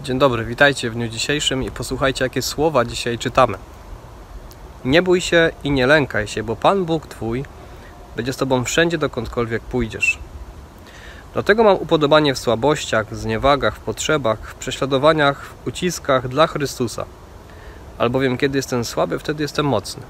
Dzień dobry, witajcie w dniu dzisiejszym i posłuchajcie, jakie słowa dzisiaj czytamy. Nie bój się i nie lękaj się, bo Pan Bóg Twój będzie z Tobą wszędzie, dokądkolwiek pójdziesz. Dlatego mam upodobanie w słabościach, zniewagach, w potrzebach, w prześladowaniach, w uciskach dla Chrystusa. Albowiem kiedy jestem słaby, wtedy jestem mocny.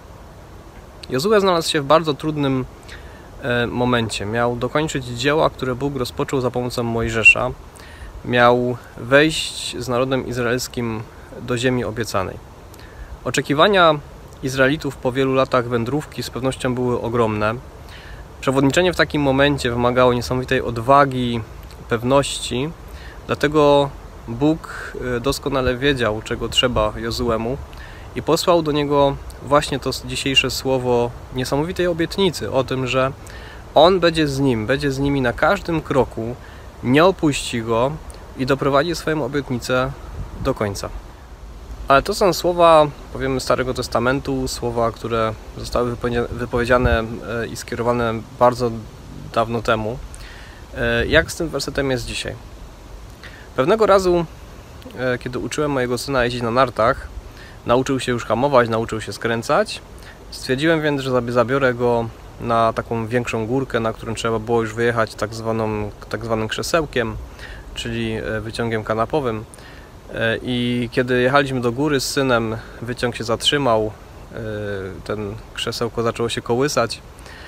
Jozue znalazł się w bardzo trudnym momencie. Miał dokończyć dzieła, które Bóg rozpoczął za pomocą Mojżesza. Miał wejść z narodem izraelskim do ziemi obiecanej. Oczekiwania Izraelitów po wielu latach wędrówki z pewnością były ogromne. Przewodniczenie w takim momencie wymagało niesamowitej odwagi, pewności, dlatego Bóg doskonale wiedział, czego trzeba Jozuemu i posłał do niego właśnie to dzisiejsze słowo niesamowitej obietnicy o tym, że On będzie z nim, będzie z nimi na każdym kroku, nie opuści go i doprowadzi swoją obietnicę do końca. Ale to są słowa, powiemy, Starego Testamentu, słowa, które zostały wypowiedziane i skierowane bardzo dawno temu. Jak z tym wersetem jest dzisiaj? Pewnego razu, kiedy uczyłem mojego syna jeździć na nartach, nauczył się już hamować, nauczył się skręcać. Stwierdziłem więc, że zabiorę go na taką większą górkę, na którą trzeba było już wyjechać tak zwanym krzesełkiem, czyli wyciągiem kanapowym. I kiedy jechaliśmy do góry z synem, wyciąg się zatrzymał, ten krzesełko zaczęło się kołysać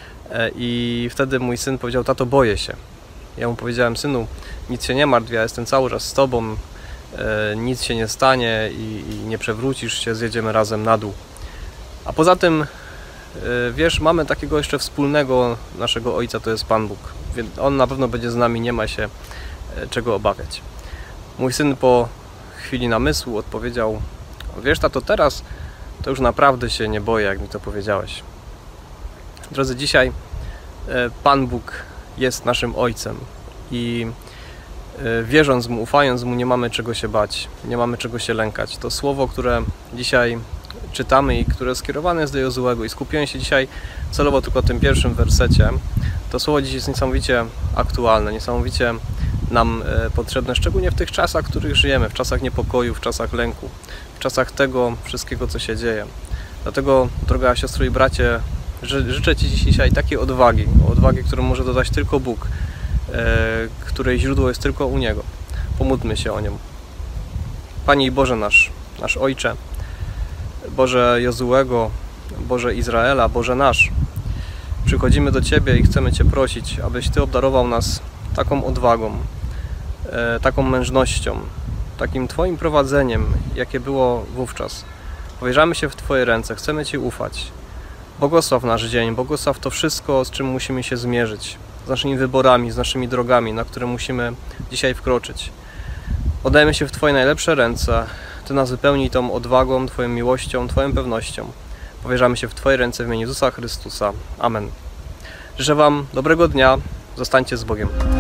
i wtedy mój syn powiedział: tato, boję się. Ja mu powiedziałem: synu, nic się nie martw, ja jestem cały czas z tobą, nic się nie stanie i nie przewrócisz się, zjedziemy razem na dół. A poza tym, wiesz, mamy takiego jeszcze wspólnego naszego Ojca, to jest Pan Bóg, więc On na pewno będzie z nami, nie ma się czego obawiać. Mój syn po chwili namysłu odpowiedział: wiesz, tato, teraz to już naprawdę się nie boję, jak mi to powiedziałeś. Drodzy, dzisiaj Pan Bóg jest naszym Ojcem i wierząc Mu, ufając Mu, nie mamy czego się bać, nie mamy czego się lękać. To słowo, które dzisiaj czytamy i które skierowane jest do Jozuego, i skupiłem się dzisiaj celowo tylko na tym pierwszym wersecie, to słowo dziś jest niesamowicie aktualne, niesamowicie nam potrzebne, szczególnie w tych czasach, w których żyjemy, w czasach niepokoju, w czasach lęku, w czasach tego wszystkiego, co się dzieje. Dlatego, droga siostro i bracie, życzę Ci dzisiaj takiej odwagi, którą może dodać tylko Bóg, której źródło jest tylko u Niego. Pomódlmy się o Nią. Panie i Boże nasz Ojcze, Boże Jozuego, Boże Izraela, Boże nasz, przychodzimy do Ciebie i chcemy Cię prosić, abyś Ty obdarował nas taką odwagą, taką mężnością, takim Twoim prowadzeniem, jakie było wówczas. Powierzamy się w Twoje ręce, chcemy Ci ufać. Błogosław nasz dzień, błogosław to wszystko, z czym musimy się zmierzyć, z naszymi wyborami, z naszymi drogami, na które musimy dzisiaj wkroczyć. Oddajemy się w Twoje najlepsze ręce. Ty nas wypełnij tą odwagą, Twoją miłością, Twoją pewnością. Powierzamy się w Twoje ręce w imieniu Jezusa Chrystusa. Amen. Życzę Wam dobrego dnia. Zostańcie z Bogiem.